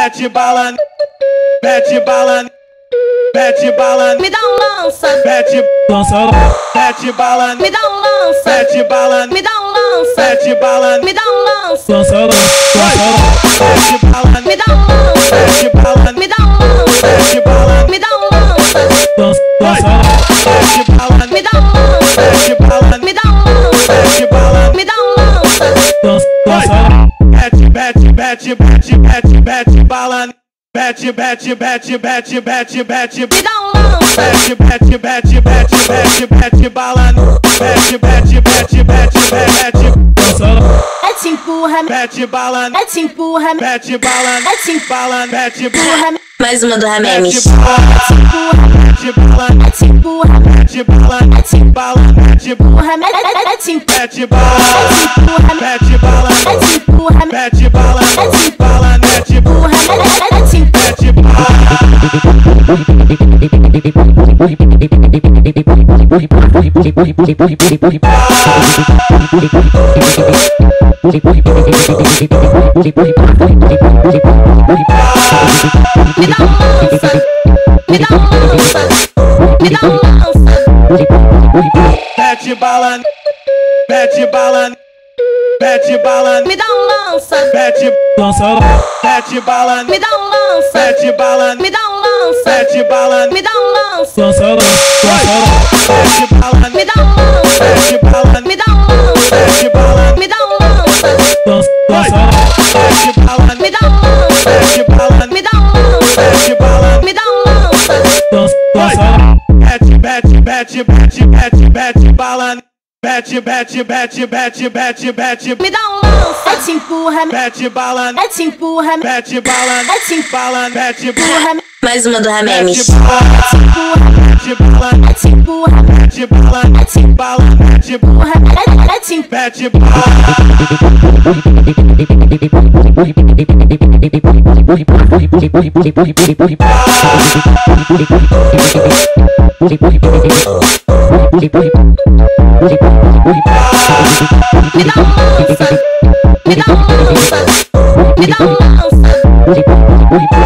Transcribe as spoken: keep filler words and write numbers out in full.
mete bala, mete bala, mete bala, me dá um lança, mete lança, mete bala, me dá um lança, mete bala, me dá um lança, mete bala, me dá um lança, lança, mete bala, me dá um lança, mete bala, me dá um lança, mete bala, me dá um lança, lança, mete bala, me dá um lança, mete bala, me dá um lança, mete bala, me dá um lança, lança, mete mete mete mete mete mete bala, mete mete mete mete mete mete me dá um lança, mete mete mete mete mete mete bala, mete mete mete mete mete lança, mete empurra, mete bala, mete empurra, mete bala, mete bala, mete empurra, Mais uma do mete Ramemes. bala, mete bala, mete empurra, mete bala, mete bala, mete empurra, mete empurra, mete bala, mete bala, mete empurra, mete bala, bala, mete empurra, mete mete bala. me dá um lança, me dá um lança, me dá um lança, Mete bala, mete bala, mete bala, me dá um lança, mete lança, mete bala, me dá um lança, mete bala, me dá um lança, mete bala, me dá um lança, lança, mete bala, me dá um lança, mete bala, me dá um lança, mete bala, me dá um lança, lança, mete bala, me dá um lança, mete bala, me dá um lança, mete bala, me dá um lança, lança, mete mete mete mete mete mete bala, mete mete mete mete mete mete me dá um lança, mete empurra, mete bala, mete empurra, mete bala, mete bala, mete empurra, Mais uma do mete Ramemes. bala, mete bala, mete empurra, mete bala, bala, mete empurra, mete mete bala. me dá um lança, me dá um lança, me dá um lança.